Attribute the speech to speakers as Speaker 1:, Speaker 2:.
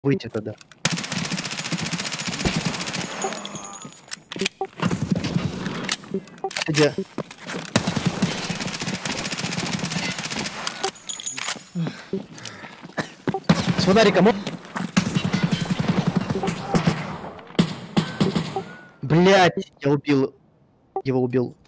Speaker 1: Выйти тогда. Где? С фонариком. Блять, я убил. Его убил.